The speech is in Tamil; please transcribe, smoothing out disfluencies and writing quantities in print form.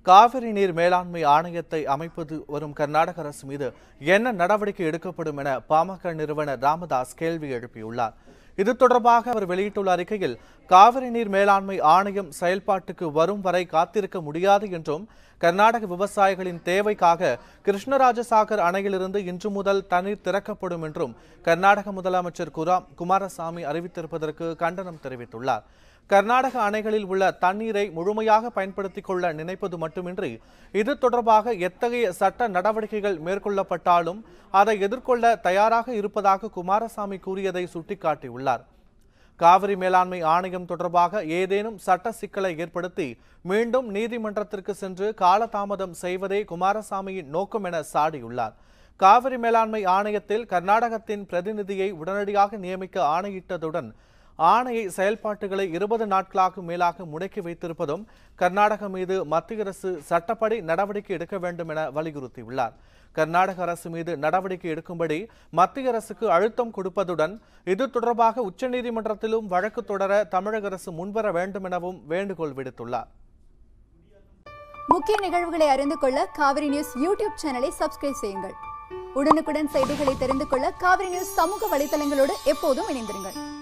காவிரி நீர் மேலாண்மை ஆணையத்தை அமைப்பது வரும் கர்நாடக அரசு மீது என்ன நடவடிக்கை எடுக்கப்படும் என பாமக நிறுவனர் ராமதாஸ் கேள்வி எழுப்பியுள்ளார். இது தொடர்பாக அவர் வெளியிட்டுள்ள அறிக்கையில், காவிரி நீர் மேலாண்மை ஆணையம் செயல்பாட்டுக்கு வரும் வரை காத்திருக்க முடியாது என்றும், கர்நாடக விவசாயிகளின் தேவைக்காக கிருஷ்ணராஜசாகர் அணையிலிருந்து இன்று முதல் தண்ணீர் திறக்கப்படும் என்றும் கர்நாடக முதலமைச்சர் குமாரசாமி அறிவித்திருப்பதற்கு கண்டனம் தெரிவித்துள்ளார். கர்நாடக அணைகளில் உள்ள தண்ணீரை முழுமையாக பயன்படுத்திக் கொள்ள நினைப்பது மட்டுமின்றி, இது தொடர்பாக எத்தகைய சட்ட நடவடிக்கைகள் மேற்கொள்ளப்பட்டாலும் அதை எதிர்கொள்ள தயாராக இருப்பதாக குமாரசாமி கூறியதை சுட்டிக்காட்டியுள்ளார். காவிரி மேலாண்மை ஆணையம் தொடர்பாக ஏதேனும் சட்ட சிக்கலை ஏற்படுத்தி மீண்டும் நீதிமன்றத்திற்கு சென்று காலதாமதம் செய்வதே குமாரசாமியின் நோக்கம் என சாடியுள்ளார். காவிரி மேலாண்மை ஆணையத்தில் கர்நாடகத்தின் பிரதிநிதியை உடனடியாக நியமிக்க ஆணையிட்டதுடன் ஆணைய செயல்பாட்டுகளை 20 நாட்களாக மேலாக முடக்கி வைத்திருப்பதும் கர்நாடகம் மீது மத்திய அரசு சட்டப்படி நடவடிக்கை எடுக்க வேண்டும் என வலியுறுத்தியுள்ளார். கர்நாடக அரசு மீது நடவடிக்கை எடுக்கும்படி மத்திய அரசுக்கு அழுத்தம் கொடுப்பதுடன் இது தொடர்பாக உச்சநீதிமன்றத்திலும் வழக்கு தொடர தமிழக அரசு முன்வர வேண்டும் எனவும் வேண்டுகோள் விடுத்துள்ளார். முக்கிய நிகழ்வுகளை அறிந்து கொள்ள காவிரி நியூஸ் யூடியூப் சேனலை சப்ஸ்கிரைப் செய்யுங்கள். உடனுக்குடன் செய்திகளை தெரிந்து கொள்ள காவிரி நியூஸ் சமூக வலைதளங்களோடு எப்போதும் இணைந்திருங்கள்.